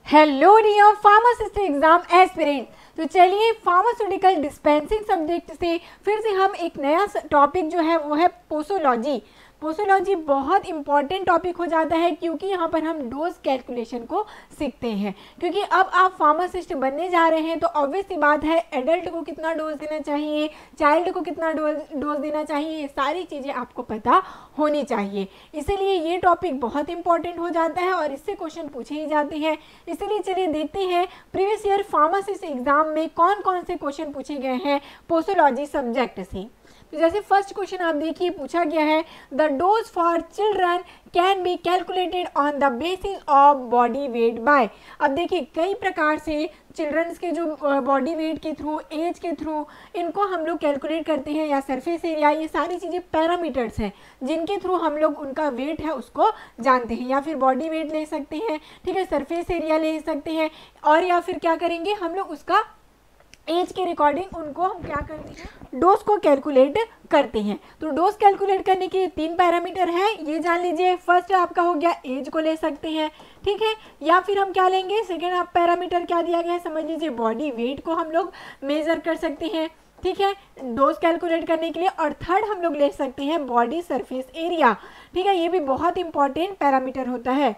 Hello dear pharmacist exam aspirant. तो चलिए pharmaceutical dispensing subject से फिर से हम एक नया टॉपिक जो है वो है पोसोलॉजी। पोसोलॉजी बहुत इंपॉर्टेंट टॉपिक हो जाता है क्योंकि यहाँ पर हम डोज कैलकुलेशन को सीखते हैं। क्योंकि अब आप फार्मासिस्ट बनने जा रहे हैं तो ऑब्वियस सी बात है एडल्ट को कितना डोज देना चाहिए, चाइल्ड को कितना डोज देना चाहिए, ये सारी चीज़ें आपको पता होनी चाहिए। इसीलिए ये टॉपिक बहुत इंपॉर्टेंट हो जाता है और इससे क्वेश्चन पूछे ही जाते हैं। इसलिए चलिए देखते हैं प्रीवियस ईयर फार्मासिस्ट एग्जाम में कौन कौन से क्वेश्चन पूछे गए हैं पोसोलॉजी सब्जेक्ट से। तो जैसे फर्स्ट क्वेश्चन आप देखिए पूछा गया है the dose for children can be calculated on the basis of body weight by. अब देखिए कई प्रकार से चिल्ड्रंस के जो बॉडी वेट के थ्रू, एज के थ्रू इनको हम लोग कैलकुलेट करते हैं, या सरफेस एरिया, ये सारी चीज़ें पैरामीटर्स हैं जिनके थ्रू हम लोग उनका वेट है उसको जानते हैं। या फिर बॉडी वेट ले सकते हैं, ठीक है, सरफेस एरिया ले सकते हैं, और या फिर क्या करेंगे हम लोग उसका एज के रिकॉर्डिंग उनको हम क्या करते हैं डोज को कैलकुलेट करते हैं। तो डोज कैलकुलेट करने के 3 पैरामीटर है, ये जान लीजिए। फर्स्ट आपका हो गया एज को ले सकते हैं, ठीक है, या फिर हम क्या लेंगे सेकेंड आप पैरामीटर क्या दिया गया है समझ लीजिए बॉडी वेट को हम लोग मेजर कर सकते हैं, ठीक है, डोज कैलकुलेट करने के लिए। और थर्ड हम लोग ले सकते हैं बॉडी सरफेस एरिया, ठीक है, ये भी बहुत इंपॉर्टेंट पैरामीटर होता है।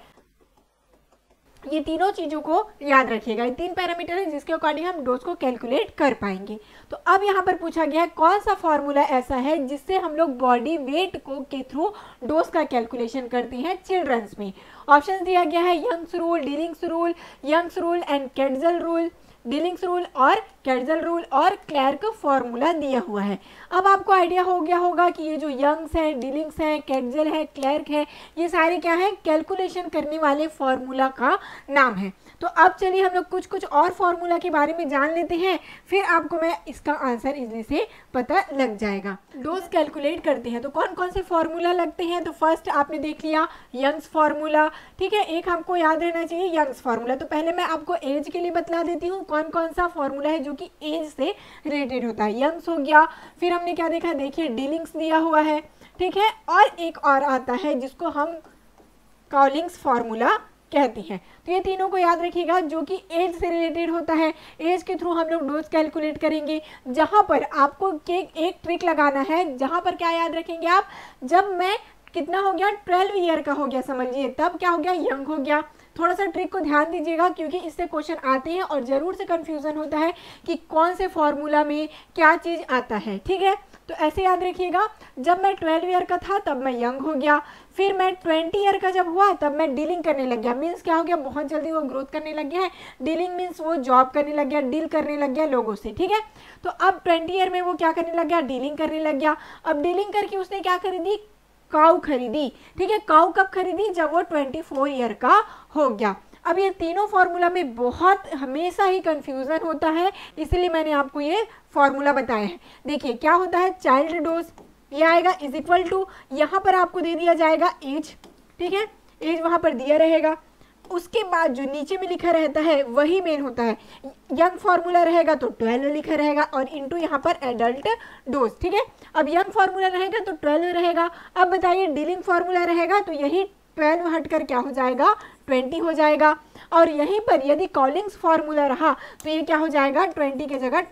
ये तीनों चीज़ों को याद रखिएगा, ये 3 पैरामीटर है जिसके अकॉर्डिंग हम डोज को कैलकुलेट कर पाएंगे। तो अब यहाँ पर पूछा गया है कौन सा फॉर्मूला ऐसा है जिससे हम लोग बॉडी वेट को के थ्रू डोज का कैलकुलेशन करते हैं चिल्ड्रंस में। ऑप्शन दिया गया है Young's rule, Dilling's rule, Young's rule and Catzel rule, Dilling's rule और केटजल रूल, और क्लर्क फॉर्मूला दिया हुआ है। अब आपको आइडिया हो गया होगा कि ये जो यंग्स है, डीलिंग्स है, केटजल है, क्लर्क है, ये सारे क्या है कैलकुलेशन करने वाले फॉर्मूला का नाम है। तो अब चलिए हम लोग कुछ और फॉर्मूला के बारे में जान लेते हैं, फिर आपको मैं इसका आंसर इजली से पता लग जाएगा। डोज कैलकुलेट करते हैं तो कौन कौन से फॉर्मूला लगते हैं। तो फर्स्ट आपने देख लिया यंग्स फॉर्मूला, ठीक है, एक हमको याद रहना चाहिए यंग्स फॉर्मूला। तो पहले मैं आपको एज के लिए बतला देती हूँ कौन कौन सा फॉर्मूला है जो कि एज से रिलेटेड होता है। यंग्स हो गया, फिर हमने क्या देखा, देखिए डीलिंग्स दिया हुआ है, ठीक है, और एक और आता है जिसको हम कॉलिंग्स फॉर्मूला कहते हैं। तो ये तीनों को याद रखिएगा जो कि एज से रिलेटेड होता है। एज के थ्रू हम लोग डोज कैलकुलेट करेंगे, जहाँ पर आपको एक ट्रिक लगाना है, जहाँ पर क्या याद रखेंगे आप, जब मैं कितना हो गया 12 ईयर का हो गया समझिए, तब क्या हो गया यंग हो गया। थोड़ा सा ट्रिक को ध्यान दीजिएगा क्योंकि इससे क्वेश्चन आते हैं और ज़रूर से कन्फ्यूज़न होता है कि कौन से फॉर्मूला में क्या चीज़ आता है, ठीक है। तो ऐसे याद रखिएगा, जब मैं 12 ईयर का था तब मैं यंग हो गया, फिर मैं 20 ईयर का जब हुआ तब मैं डीलिंग करने लग गया। मीन्स क्या हो गया, बहुत जल्दी वो ग्रोथ करने लग गया है। डीलिंग मीन्स वो जॉब करने लग गया, डील करने लग गया लोगों से, ठीक है। तो अब 20 ईयर में वो क्या करने लग गया, डीलिंग करने लग गया। अब डीलिंग करके उसने क्या खरीदी, काऊ खरीदी, ठीक है। काऊ कब खरीदी, जब वो 24 ईयर का हो गया। अब ये तीनों फार्मूला में बहुत हमेशा ही कंफ्यूजन होता है, इसलिए मैंने आपको ये फार्मूला बताया है। देखिए क्या होता है, चाइल्ड डोज ये आएगा इज इक्वल टू, यहाँ पर आपको दे दिया जाएगा एज, ठीक है, एज वहाँ पर दिया रहेगा। उसके बाद जो नीचे में लिखा रहता है वही मेन होता है। यंग फार्मूला रहेगा तो 12 लिखा रहेगा और इनटू यहाँ पर एडल्ट डोज, ठीक है। अब यंग फार्मूला रहेगा तो 12 रहेगा। अब बताइए डीलिंग फार्मूला रहेगा तो यही 12 हटकर क्या हो जाएगा 20 हो जाएगा। और यहीं पर यदि कॉलिंग्स फार्मूला रहा तो ये क्या हो जाएगा 20 की जगह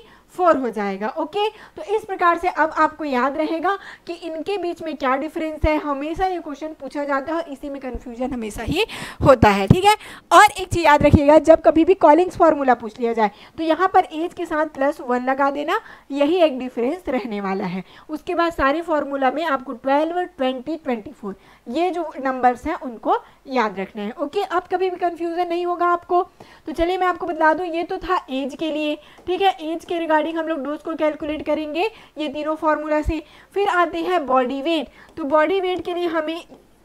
24 हो जाएगा। ओके, तो इस प्रकार से अब आपको याद रहेगा कि इनके बीच में क्या डिफरेंस है। हमेशा ये क्वेश्चन पूछा जाता है और इसी में कन्फ्यूजन हमेशा ही होता है, ठीक है। और एक चीज़ याद रखिएगा, जब कभी भी कॉलिंग्स फार्मूला पूछ लिया जाए तो यहाँ पर एज के साथ +1 लगा देना, यही एक डिफरेंस रहने वाला है। उसके बाद सारे फार्मूला में आपको 12, 20, 24 ये जो नंबर्स हैं उनको याद रखना है। ओके, अब कभी भी कंफ्यूजन नहीं होगा आपको। तो चलिए मैं आपको बता दूं, ये तो था एज के लिए, ठीक है। एज के रिगार्डिंग हम लोग डोज को कैलकुलेट करेंगे ये तीनों फार्मूला से। फिर आते हैं बॉडी वेट। तो बॉडी वेट के लिए हमें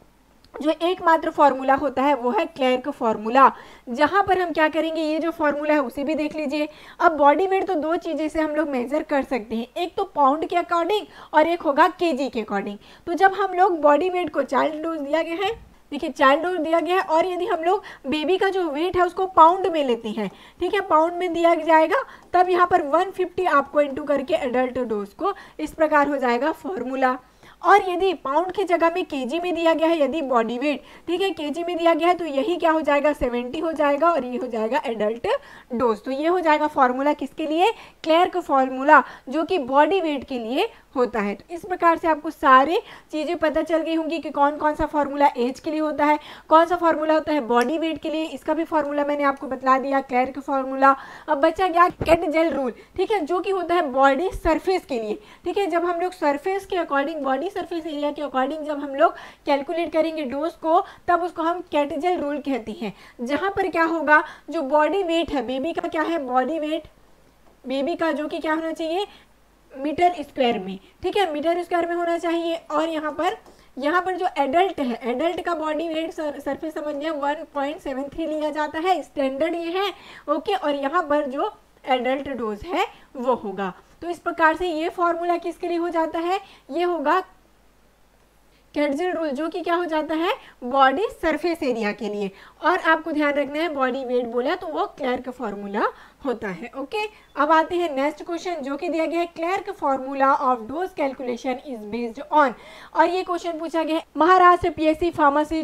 जो एकमात्र फार्मूला होता है वो है क्लर्क फार्मूला, जहाँ पर हम क्या करेंगे, ये जो फार्मूला है उसे भी देख लीजिए। अब बॉडी वेट तो 2 चीज़ें से हम लोग मेजर कर सकते हैं, एक तो पाउंड के अकॉर्डिंग और एक होगा केजी के अकॉर्डिंग। तो जब हम लोग बॉडी वेट को चाइल्ड डोज दिया गया है, देखिए चाइल्ड डोज दिया गया है, और यदि हम लोग बेबी का जो वेट है उसको पाउंड में लेते हैं, ठीक है, पाउंड में दिया जाएगा, तब यहाँ पर 150 आपको इंटू करके एडल्ट डोज को इस प्रकार हो जाएगा फॉर्मूला। और यदि पाउंड की जगह में केजी में दिया गया है, यदि बॉडी वेट, ठीक है, केजी में दिया गया है, तो यही क्या हो जाएगा 70 हो जाएगा और ये हो जाएगा एडल्ट डोज। तो ये हो जाएगा फॉर्मूला किसके लिए, क्लेर्क फॉर्मूला, जो कि बॉडी वेट के लिए होता है। तो इस प्रकार से आपको सारे चीज़ें पता चल गई होंगी कि कौन कौन सा फॉर्मूला एज के लिए होता है, कौन सा फॉर्मूला होता है बॉडी वेट के लिए, इसका भी फॉर्मूला मैंने आपको बतला दिया, क्लेर्क फॉर्मूला। अब बचा गया केटजेल रूल, ठीक है, जो कि होता है बॉडी सरफेस के लिए, ठीक है। जब हम लोग सरफेस के अकॉर्डिंग, बॉडी सरफेस एरिया के अकॉर्डिंग जब हम लोग कैलकुलेट करेंगे डोज को, तब उसको हम केटजेल रूल कहते हैं, जहाँ पर क्या होगा, जो बॉडी वेट है बेबी का, क्या है बॉडी वेट बेबी का, जो कि क्या होना चाहिए मीटर स्क्वायर में, ठीक है, मीटर स्क्वायर में होना चाहिए। और यहाँ पर जो एडल्ट है, एडल्ट का बॉडी वेट सरफेस समझ लिया 1.73 लिया जाता है, स्टैंडर्ड ये है, ओके। और यहाँ पर जो एडल्ट डोज है वो होगा। तो इस प्रकार से ये फॉर्मूला किसके लिए हो जाता है, ये होगा केटजेल रूल, जो कि क्या हो जाता है बॉडी सरफेस एरिया के लिए। और आपको ध्यान रखना है बॉडी वेट बोला तो वो क्लेर्क फॉर्मूला होता है, ओके। अब आते हैं नेक्स्ट क्वेश्चन, जो कि दिया गया है Clark formula of dose calculation is based on. और ये क्वेश्चन पूछा गया है महाराष्ट्र पीएससी फार्मेसी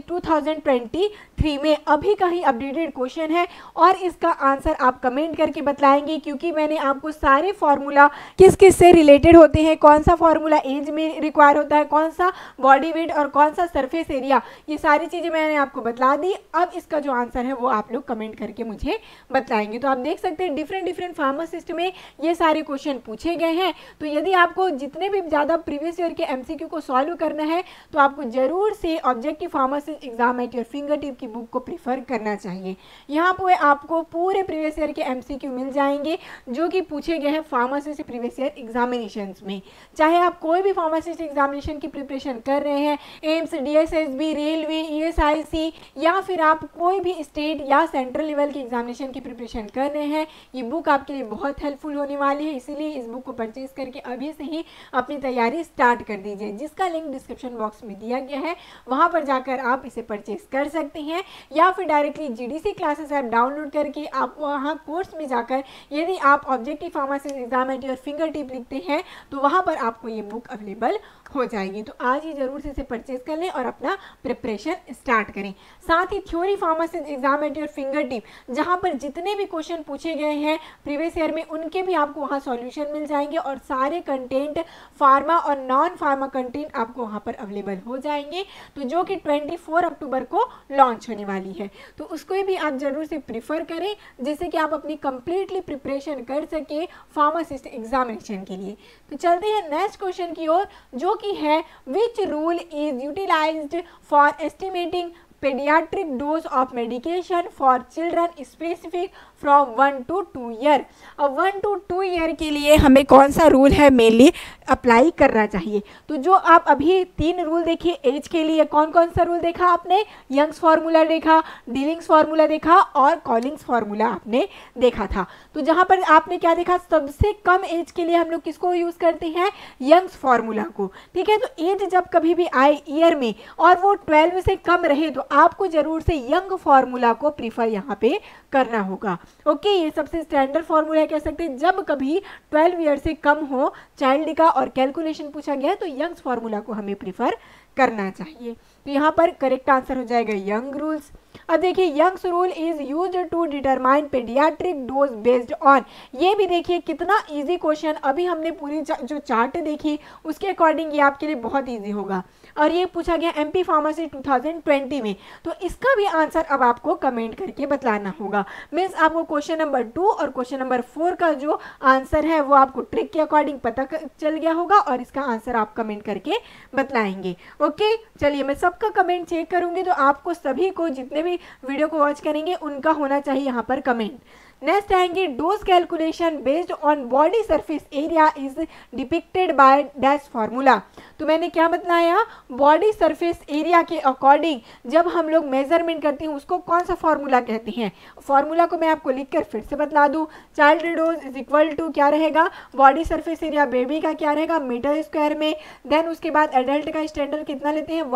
2023 में, अभी का ही अपडेटेड क्वेश्चन है। और इसका आंसर आप कमेंट करके बतलाएंगे, क्योंकि मैंने आपको सारे फॉर्मूला किस किस से रिलेटेड होते हैं, कौन सा फॉर्मूला एज में रिक्वायर होता है, कौन सा बॉडी वेट और कौन सा सरफेस एरिया, ये सारी चीज़ें मैंने आपको बतला दी। अब इसका जो आंसर है वो आप लोग कमेंट करके मुझे बतलाएंगे। तो आप देख सकते हैं डिफरेंट फार्मासिस्ट में ये सारे क्वेश्चन पूछे गए हैं। तो यदि आपको जितने भी ज़्यादा प्रीवियस ईयर के एमसीक्यू को सॉल्व करना है, तो आपको जरूर से objective pharmacist exam at your finger tip की बुक को प्रीफर करना चाहिए। यहाँ पर आपको पूरे प्रीवियस ईयर के एमसीक्यू मिल जाएंगे, जो कि पूछे गए हैं फार्मासिस्ट प्रीवियस ईयर एग्जामिनेशन में। चाहे आप कोई भी फार्मासिस्ट एग्जामिनेशन की प्रिपरेशन कर रहे हैं, एम्स, डीएसएसबी, रेलवे, ईएसआईसी, या फिर आप कोई भी स्टेट या सेंट्रल लेवल की एग्जामिनेशन की प्रिपरेशन कर रहे हैं, ये बुक आपके लिए बहुत हेल्पफुल होने वाली है। इसीलिए इस बुक को परचेज करके अभी से ही अपनी तैयारी स्टार्ट कर दीजिए, जिसका लिंक डिस्क्रिप्शन बॉक्स में दिया गया है, वहां पर जाकर आप इसे परचेज कर सकते हैं। या फिर directly GDC classes app download करके आप वहां कोर्स में जाकर यदि आप objective pharmacy exam at your finger tip लिखते हैं, तो वहां पर आपको ये बुक अवेलेबल हो जाएगी। तो आज ही जरूर से इसे परचेज कर लें और अपना प्रिपरेशन स्टार्ट करें। साथ ही theory pharmacist exam at your finger tip, जहां पर जितने भी क्वेश्चन पूछे गए हैं प्रीवियस ईयर में, उनके भी आपको वहां सॉल्यूशन मिल जाएंगे और सारे कंटेंट फार्मा और नॉन फार्मा कंटेंट आपको वहां पर अवेलेबल हो जाएंगे। तो जो कि 24 अक्टूबर को लॉन्च होने वाली है, तो उसको भी आप जरूर से प्रीफर करें, जिससे कि आप अपनी कंप्लीटली प्रिपरेशन कर सके फार्मासिस्ट एग्जामिनेशन के लिए। तो चलते हैं नेक्स्ट क्वेश्चन की ओर, जो कि है which rule is utilized for estimating pediatric dose of medication for children specific from 1 to 2 year. अब 1 to 2 ईयर के लिए हमें कौन सा रूल है मेनली अप्लाई करना चाहिए। तो जो आप अभी 3 रूल देखिए एज के लिए, कौन कौन सा रूल देखा आपने, यंग्स फार्मूला देखा, डीलिंग्स फार्मूला देखा और कॉलिंग्स फार्मूला आपने देखा था। तो जहाँ पर आपने क्या देखा, सबसे कम एज के लिए हम लोग किसको यूज़ करते हैं, यंग्स फार्मूला को, ठीक है। तो एज जब कभी भी आए ईयर में और वो 12 से कम रहे, तो आपको जरूर से यंग फार्मूला को प्रीफर यहाँ पे करना होगा, ओके। ये सबसे स्टैंडर्ड फार्मूला कह सकते हैं। जब कभी 12 ईयर से कम हो चाइल्ड का और कैलकुलेशन पूछा गया है, तो यंग्स फार्मूला को हमें प्रीफर करना चाहिए। तो यहाँ पर करेक्ट आंसर हो जाएगा यंग रूल्स। अब देखिए Young's rule is used to determine pediatric dose based on, ये भी देखिए कितना इजी क्वेश्चन, अभी हमने पूरी जो चार्ट देखी उसके अकॉर्डिंग ये आपके लिए बहुत इजी होगा। और ये पूछा गया एमपी फार्मेसी 2020 में, तो इसका भी आंसर अब आपको कमेंट करके बतलाना होगा। मीन्स आपको क्वेश्चन नंबर 2 और क्वेश्चन नंबर 4 का जो आंसर है वो आपको ट्रिक के अकॉर्डिंग पता चल गया होगा और इसका आंसर आप कमेंट करके बतलाएंगे, ओके। चलिए मैं सबका कमेंट चेक करूंगी, तो आपको सभी को जितने भी वीडियो को वॉच करेंगे उनका होना चाहिए यहाँ पर कमेंट। नेक्स्ट आएंगे dose calculation based on body surface area is depicted by dash formula. तो मैंने क्या बताया, बॉडी सरफेस एरिया के अकॉर्डिंग जब हम लोग मेजरमेंट करते हैं उसको कौन सा फार्मूला कहते हैं। फार्मूला को मैं आपको लिखकर फिर से बतला दूं, child dose is equal to क्या रहेगा, बॉडी सरफेस एरिया बेबी का क्या रहेगा मीटर स्क्वायर में, देन उसके बाद एडल्ट का स्टैंडर्ड कितना लेते हैं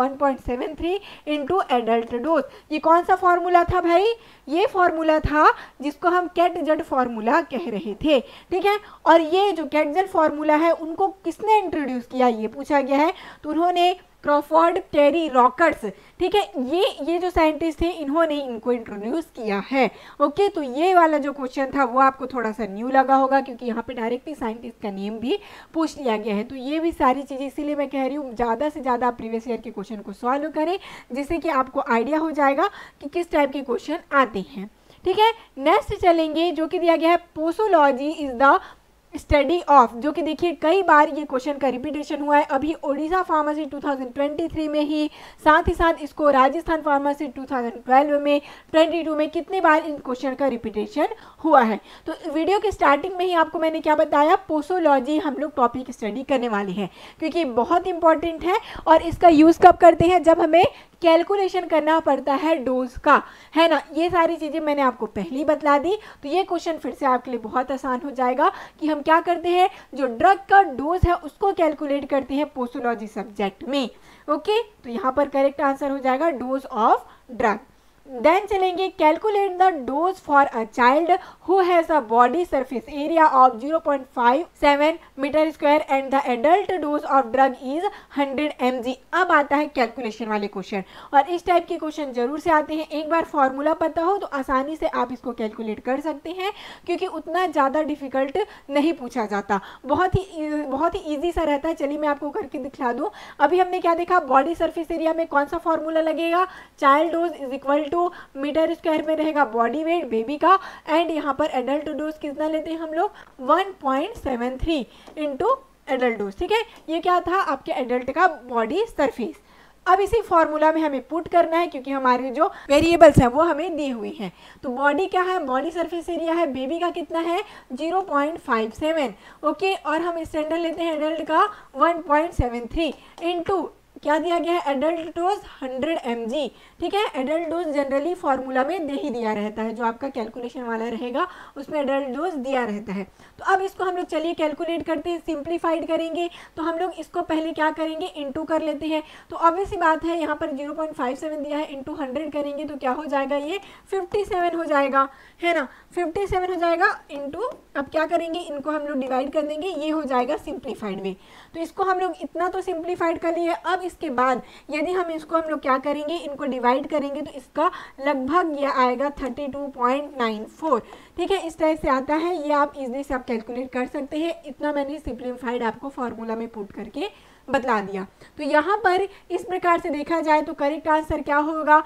0.73 इंटू एडल्ट डोज। ये कौन सा फॉर्मूला था भाई? ये फॉर्मूला था जिसको हम कैटजेड फॉर्मूला कह रहे थे, ठीक है। और ये जो कैटजेड फॉर्मूला है उनको किसने इंट्रोड्यूस किया, ये पूछा गया है। तो उन्होंने क्रॉफोर्ड टेरी रॉकर्स, ठीक है, ये जो साइंटिस्ट थे इन्होंने इनको इंट्रोड्यूस किया है। ओके, तो ये वाला जो क्वेश्चन था वो आपको थोड़ा सा न्यू लगा होगा क्योंकि यहाँ पे डायरेक्टली साइंटिस्ट का नेम भी पूछ लिया गया है। तो ये भी सारी चीज़ें इसीलिए मैं कह रही हूँ ज़्यादा से ज़्यादा आप प्रीवियस ईयर के क्वेश्चन को सॉल्व करें, जिससे कि आपको आइडिया हो जाएगा कि किस टाइप के क्वेश्चन आते हैं, ठीक है। नेक्स्ट चलेंगे जो कि दिया गया है posology is the study of, जो कि देखिए कई बार ये क्वेश्चन का रिपीटेशन हुआ है। अभी ओडिशा फार्मेसी 2023 में ही, साथ ही साथ इसको राजस्थान फार्मेसी 2012 में, 22 में कितने बार इन क्वेश्चन का रिपीटेशन हुआ है। तो वीडियो के स्टार्टिंग में ही आपको मैंने क्या बताया, पोसोलॉजी हम लोग टॉपिक स्टडी करने वाले हैं क्योंकि बहुत इंपॉर्टेंट है। और इसका यूज़ कब करते हैं, जब हमें कैलकुलेशन करना पड़ता है डोज का, है ना। ये सारी चीज़ें मैंने आपको पहले ही बतला दी, तो ये क्वेश्चन फिर से आपके लिए बहुत आसान हो जाएगा कि हम क्या करते हैं, जो ड्रग का डोज है उसको कैलकुलेट करते हैं पोसोलॉजी सब्जेक्ट में। ओके, तो यहाँ पर करेक्ट आंसर हो जाएगा डोज ऑफ ड्रग। देन चलेंगे calculate the dose for a child who has a body surface area of 0.57 metre square and the adult dose of drug is 100 mg। अब आता है कैलकुलेशन वाले क्वेश्चन, और इस type के क्वेश्चन जरूर से आते हैं। एक बार फॉर्मूला पता हो तो आसानी से आप इसको कैलकुलेट कर सकते हैं क्योंकि उतना ज़्यादा डिफिकल्ट नहीं पूछा जाता, बहुत ही ईजी सा रहता है। चलिए मैं आपको करके दिखला दूँ। अभी हमने क्या देखा, बॉडी सरफेस एरिया में कौन सा फॉर्मूला लगेगा, child dose is equal to metre square में रहेगा बॉडी वेट बेबी का, एंड यहाँ पर एडल्ट डोज कितना लेते हैं हम लोग 1.73 इंटू एडल्ट डोज, ठीक है। ये क्या था, आपके एडल्ट का बॉडी सरफेस। अब इसी फॉर्मूला में हमें पुट करना है क्योंकि हमारे जो वेरिएबल्स हैं वो हमें दी हुई हैं। तो बॉडी क्या है, बॉडी सरफेस एरिया है बेबी का कितना है 0.57, ओके, और हम स्टैंडर्ड लेते हैं एडल्ट का 1.73 इंटू क्या दिया गया है, एडल्ट डोज 100 mg, ठीक है। एडल्ट डोज जनरली फॉर्मूला में दे ही दिया रहता है, जो आपका कैलकुलेशन वाला रहेगा उसमें एडल्ट डोज दिया रहता है। तो अब इसको हम लोग चलिए कैलकुलेट करते हैं, सिंप्लीफाइड करेंगे। तो हम लोग इसको पहले क्या करेंगे, इंटू कर लेते हैं। तो ऑब्वियस सी बात है, यहाँ पर 0.57 दिया है, इंटू 100 करेंगे तो क्या हो जाएगा, ये 57 हो जाएगा, है ना, 57 हो जाएगा। इंटू अब क्या करेंगे, इनको हम लोग डिवाइड कर देंगे, ये हो जाएगा सिंप्लीफाइड वे। तो इसको हम लोग इतना तो सिंप्लीफाइड कर लिए। अब इसके बाद यदि हम इसको हम लोग क्या करेंगे, इनको डिवाइड करेंगे तो इसका लगभग ये आएगा 32.94, ठीक है। इस टाइप से आता है, ये आप इजीली से आप कैलकुलेट कर सकते हैं। इतना मैंने सिंप्लीफाइड आपको फॉर्मूला में पुट करके बतला दिया। तो यहाँ पर इस प्रकार से देखा जाए तो करेक्ट आंसर क्या होगा,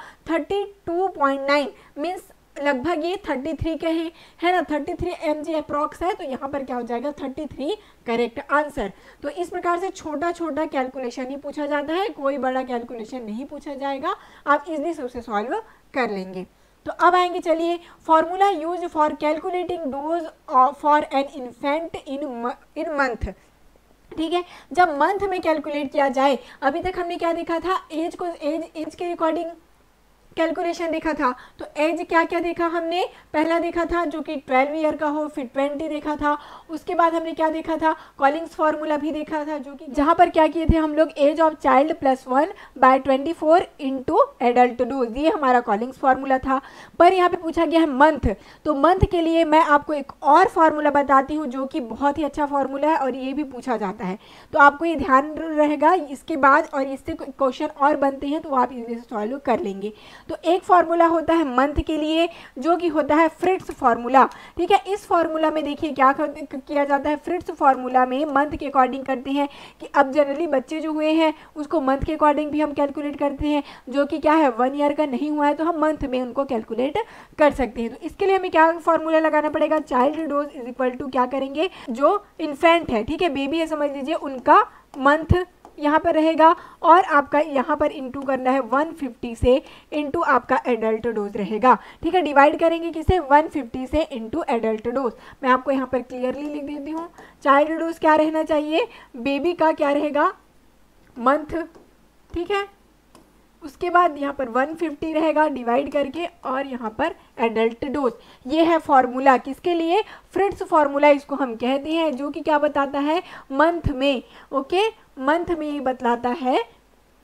32.9 मीन्स लगभग ये 33 के हैं, है ना, 33 mg अप्रॉक्स है। तो यहाँ पर क्या हो जाएगा 33 करेक्ट आंसर। तो इस प्रकार से छोटा छोटा कैलकुलेशन ही पूछा जाता है, कोई बड़ा कैलकुलेशन नहीं पूछा जाएगा, आप इजीली से उसे सॉल्व कर लेंगे। तो अब आएंगे, चलिए formula use for calculating dose for an infant in month, ठीक है। जब मंथ में कैलकुलेट किया जाए, अभी तक हमने क्या देखा था, एज को एज के अकॉर्डिंग कैलकुलेशन देखा था। तो एज क्या क्या देखा हमने, पहला देखा था जो कि 12 ईयर का हो, फिर 20 देखा था। उसके बाद हमने क्या देखा था, कॉलिंग्स फार्मूला भी देखा था, जो कि जहाँ पर क्या किए थे हम लोग, age of child +1 by 24 into adult dose, ये हमारा कॉलिंग्स फार्मूला था। पर यहाँ पे पूछा गया है मंथ, तो मंथ के लिए मैं आपको एक और फार्मूला बताती हूँ जो कि बहुत ही अच्छा फार्मूला है और ये भी पूछा जाता है। तो आपको ये ध्यान रहेगा इसके बाद, और इससे क्वेश्चन और बनते हैं तो आप इसे सॉल्व कर लेंगे। तो एक फार्मूला होता है मंथ के लिए जो कि होता है फ्रिट्स फार्मूला, ठीक है। इस फार्मूला में देखिए क्या किया जाता है, फ्रिट्स फार्मूला में मंथ के अकॉर्डिंग करते हैं कि अब जनरली बच्चे जो हुए हैं उसको मंथ के अकॉर्डिंग भी हम कैलकुलेट करते हैं, जो कि क्या है 1 ईयर का नहीं हुआ है तो हम मंथ में उनको कैलकुलेट कर सकते हैं। तो इसके लिए हमें क्या फार्मूला लगाना पड़ेगा, child dose is equal to क्या करेंगे, जो इन्फेंट है, ठीक है, बेबी है समझ लीजिए, उनका मंथ यहाँ पर रहेगा, और आपका यहाँ पर इंटू करना है 150 से इंटू आपका एडल्ट डोज रहेगा, ठीक है। डिवाइड करेंगे किसे, 150 से इंटू एडल्ट डोज। मैं आपको यहाँ पर क्लियरली लिख देती हूँ, चाइल्ड डोज क्या रहना चाहिए, बेबी का क्या रहेगा मंथ, ठीक है। उसके बाद यहाँ पर 150 रहेगा डिवाइड करके, और यहाँ पर एडल्ट डोज। ये है फॉर्मूला किसके लिए, फ्रिट्स फार्मूला इसको हम कहते हैं, जो कि क्या बताता है मंथ में, ओके, मंथ में ये बतलाता है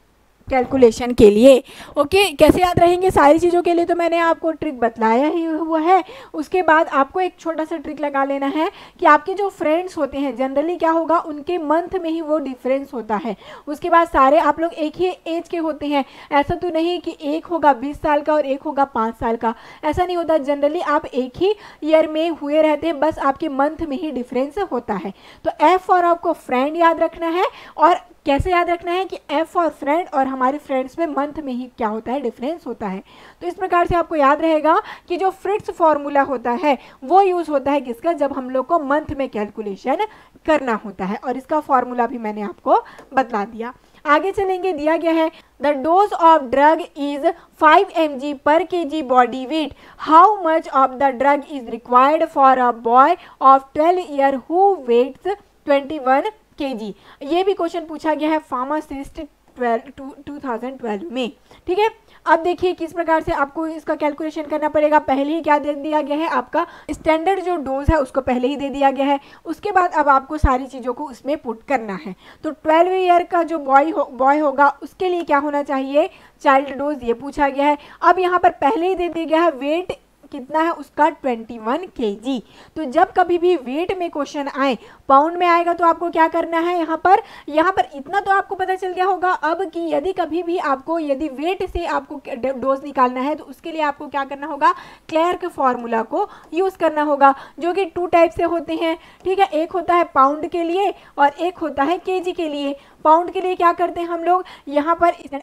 कैलकुलेशन के लिए। ओके, कैसे याद रहेंगे सारी चीज़ों के लिए तो मैंने आपको ट्रिक बतलाया ही हुआ है। उसके बाद आपको एक छोटा सा ट्रिक लगा लेना है कि आपके जो फ्रेंड्स होते हैं जनरली क्या होगा, उनके मंथ में ही वो डिफरेंस होता है। उसके बाद सारे आप लोग एक ही एज के होते हैं, ऐसा तो नहीं कि एक होगा 20 साल का और एक होगा 5 साल का, ऐसा नहीं होता। जनरली आप एक ही ईयर में हुए रहते हैं, बस आपके मंथ में ही डिफरेंस होता है। तो एफ और आपको फ्रेंड याद रखना है, और कैसे याद रखना है कि एफ और फ्रेंड और हमारे फ्रेंड्स में मंथ में ही क्या होता है, डिफरेंस होता है। तो इस प्रकार से आपको याद रहेगा कि जो फ्रिट्स फॉर्मूला होता है वो यूज़ होता है किसका, जब हम लोग को मंथ में कैलकुलेशन करना होता है, और इसका फॉर्मूला भी मैंने आपको बतला दिया। आगे चलेंगे, दिया गया है the dose of drug is 5 mg per kg body weight, how much of the drug is required for a boy of 12 year who weighs 21 kg। ये भी क्वेश्चन पूछा गया है फार्मासिस्ट 2012 में। ठीक है, अब देखिए किस प्रकार से आपको इसका कैलकुलेशन करना पड़ेगा। पहले ही क्या दे दिया गया है, आपका स्टैंडर्ड जो डोज है उसको पहले ही दे दिया गया है। उसके बाद अब आपको सारी चीज़ों को उसमें पुट करना है। तो 12 ईयर का जो बॉय होगा उसके लिए क्या होना चाहिए, चाइल्ड डोज, ये पूछा गया है। अब यहाँ पर पहले ही दे दिया गया है वेट कितना है उसका, 21 kg। तो जब कभी भी वेट में क्वेश्चन आए, पाउंड में आएगा तो आपको क्या करना है, यहाँ पर इतना तो आपको पता चल गया होगा अब कि यदि कभी भी आपको यदि वेट से आपको डोज निकालना है तो उसके लिए आपको क्या करना होगा, क्लेर्क फार्मूला को यूज़ करना होगा, जो कि 2 टाइप से होते हैं। ठीक है, एक होता है पाउंड के लिए और एक होता है केजी के लिए। पाउंड के लिए क्या करते हैं हम लोग, यहाँ पर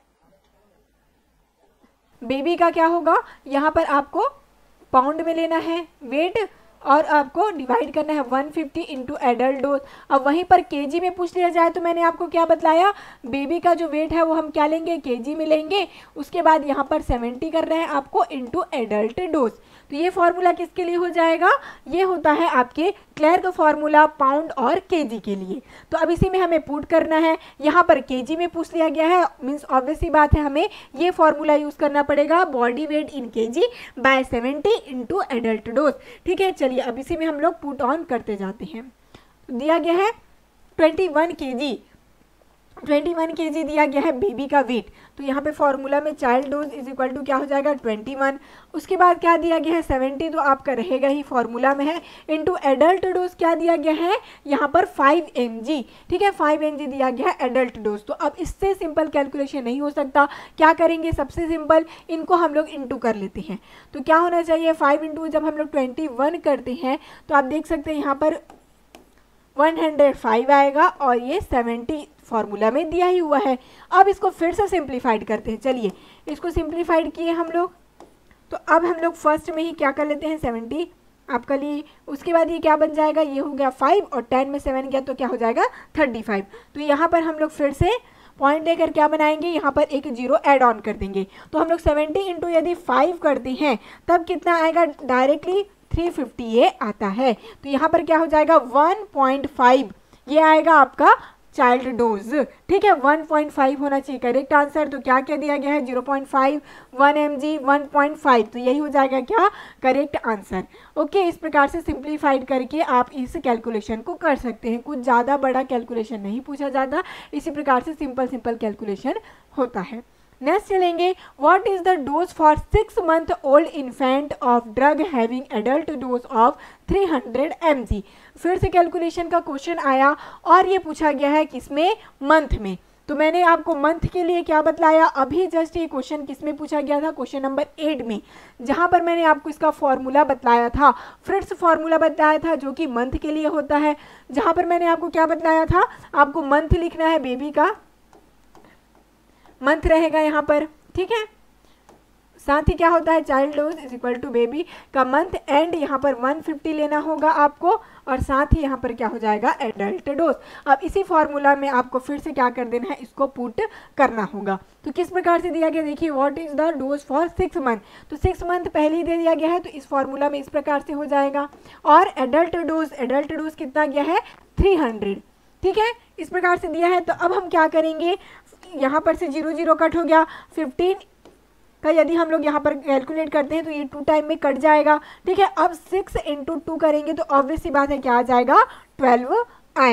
बेबी का क्या होगा, यहाँ पर आपको पाउंड में लेना है वेट और आपको डिवाइड करना है 150 इंटू एडल्ट डोज। अब वहीं पर केजी में पूछ लिया जाए तो मैंने आपको क्या बतलाया, बेबी का जो वेट है वो हम क्या लेंगे, केजी में लेंगे। उसके बाद यहाँ पर 70 कर रहे हैं आपको इंटू एडल्ट डोज। तो ये फॉर्मूला किसके लिए हो जाएगा, ये होता है आपके क्लेर्क फार्मूला पाउंड और केजी के लिए। तो अब इसी में हमें पुट करना है, यहाँ पर केजी में पूछ लिया गया है, मीन्स ऑब्वियस सी बात है हमें ये फॉर्मूला यूज़ करना पड़ेगा, body weight in KG by 70 into adult dose. ठीक है, चलिए अब इसी में हम लोग पुट ऑन करते जाते हैं। तो दिया गया है 21 kg, 21 kg दिया गया है बेबी का वेट। तो यहाँ पे फॉर्मूला में child dose is equal to क्या हो जाएगा, 21। उसके बाद क्या दिया गया है, 70 तो आपका रहेगा ही, फॉर्मूला में है, इनटू एडल्ट डोज क्या दिया गया है, यहाँ पर 5 mg। ठीक है, 5 mg दिया गया है एडल्ट डोज। तो अब इससे सिंपल कैलकुलेशन नहीं हो सकता, क्या करेंगे, सबसे सिंपल इनको हम लोग इंटू कर लेते हैं। तो क्या होना चाहिए, 5 इंटू जब हम लोग 21 करते हैं तो आप देख सकते हैं यहाँ पर 105 आएगा और ये 70 फॉर्मूला में दिया ही हुआ है। अब इसको फिर से सिंप्लीफाइड करते हैं, चलिए इसको सिंप्लीफाइड किए हम लोग। तो अब हम लोग फर्स्ट में ही क्या कर लेते हैं, 70 आपका लिए। उसके बाद ये क्या बन जाएगा, ये हो गया 5 और 10 में 7 गया तो क्या हो जाएगा 35। तो यहाँ पर हम लोग फिर से पॉइंट लेकर क्या बनाएंगे, यहाँ पर एक जीरो ऐड ऑन कर देंगे। तो हम लोग 70 इंटू यदि 5 करते हैं तब कितना आएगा, डायरेक्टली 350 ये आता है। तो यहाँ पर क्या हो जाएगा 1.5 ये आएगा आपका चाइल्ड डोज। ठीक है, 1.5 होना चाहिए करेक्ट आंसर। तो क्या क्या दिया गया है, 0.5, 1 mg, 1.5, तो यही हो जाएगा क्या करेक्ट आंसर। ओके, इस प्रकार से सिंप्लीफाइड करके आप इस कैलकुलेशन को कर सकते हैं। कुछ ज़्यादा बड़ा कैलकुलेशन नहीं पूछा जाता, इसी प्रकार से सिंपल कैलकुलेशन होता है। नेक्स्ट चलेंगे, what is the dose for 6 month old infant of drug having adult dose of 300 mg। फिर से कैलकुलेशन का क्वेश्चन आया और ये पूछा गया है किसमें, मंथ में। तो मैंने आपको मंथ के लिए क्या बतलाया, अभी जस्ट ये क्वेश्चन किसमें पूछा गया था, क्वेश्चन नंबर 8 में, जहाँ पर मैंने आपको इसका फॉर्मूला बतलाया था, फ्रिट्स फॉर्मूला बताया था जो कि मंथ के लिए होता है। जहाँ पर मैंने आपको क्या बतलाया था, आपको मंथ लिखना है, बेबी का मंथ रहेगा यहाँ पर। ठीक है, साथ ही क्या होता है, child dose is equal to baby का मंथ एंड यहाँ पर 150 लेना होगा आपको, और साथ ही यहाँ पर क्या हो जाएगा एडल्ट डोज। अब इसी फॉर्मूला में आपको फिर से क्या कर देना है, इसको पुट करना होगा। तो किस प्रकार से दिया गया, देखिए what is the dose for 6 month। तो 6 month पहले ही दे दिया गया है, तो इस फॉर्मूला में इस प्रकार से हो जाएगा। और एडल्ट डोज कितना गया है, 300। ठीक है, इस प्रकार से दिया है। तो अब हम क्या करेंगे, यहाँ पर से 0 0 कट हो गया, 15 का यदि हम लोग यहाँ पर कैलकुलेट करते हैं तो ये 2 टाइम में कट जाएगा। ठीक है, अब 6 इंटू 2 करेंगे तो ऑब्वियस सी बात है क्या आ जाएगा, 12 आएगा।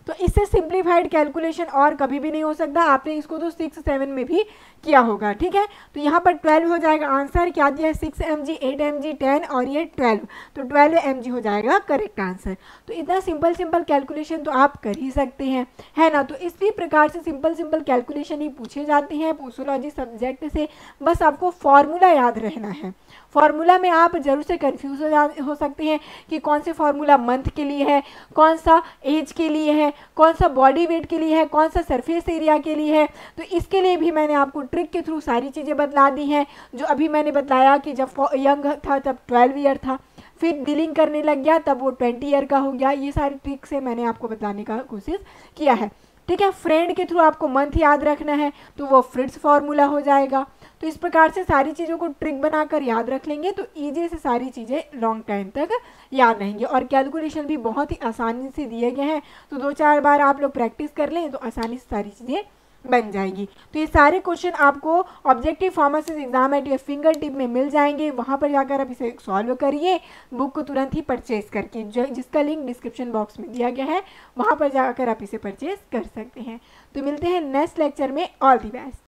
तो इससे सिंप्लीफाइड कैलकुलेशन और कभी भी नहीं हो सकता। आपने इसको तो 6-7 में भी किया होगा, ठीक है। तो यहाँ पर 12 हो जाएगा आंसर, क्या दिया है 6 mg, 8 mg, 10 और ये 12, तो 12 mg हो जाएगा करेक्ट आंसर। तो इतना सिंपल कैलकुलेशन तो आप कर ही सकते हैं, है ना। तो इसी प्रकार से सिंपल कैलकुलेशन ही पूछे जाते हैं पोसोलॉजी सब्जेक्ट से। बस आपको फॉर्मूला याद रहना है। फॉर्मूला में आप जरूर से कंफ्यूज हो सकते हैं कि कौन से फॉर्मूला मंथ के लिए है, कौन सा एज के लिए है, कौन सा बॉडी वेट के लिए है, कौन सा सरफेस एरिया के लिए है। तो इसके लिए भी मैंने आपको ट्रिक के थ्रू सारी चीज़ें बतला दी हैं। जो अभी मैंने बताया कि जब यंग था तब 12 ईयर था, फिर डीलिंग करने लग गया तब वो 20 ईयर का हो गया। ये सारी ट्रिक से मैंने आपको बताने का कोशिश किया है, ठीक है। फ्रेंड के थ्रू आपको मंथ याद रखना है तो वो फ्रिट्स फार्मूला हो जाएगा। तो इस प्रकार से सारी चीज़ों को ट्रिक बनाकर याद रख लेंगे तो ईजी से सारी चीज़ें लॉन्ग टाइम तक याद रहेंगी। और कैलकुलेशन भी बहुत ही आसानी से दिए गए हैं, तो 2-4 बार आप लोग प्रैक्टिस कर लें तो आसानी से सारी चीज़ें बन जाएगी। तो ये सारे क्वेश्चन आपको objective pharmacist exam at your finger tip में मिल जाएंगे। वहाँ पर जाकर आप इसे सॉल्व करिए बुक को तुरंत ही परचेज करके, जिसका लिंक डिस्क्रिप्शन बॉक्स में दिया गया है, वहाँ पर जाकर आप इसे परचेज कर सकते हैं। तो मिलते हैं नेक्स्ट लेक्चर में। All the best.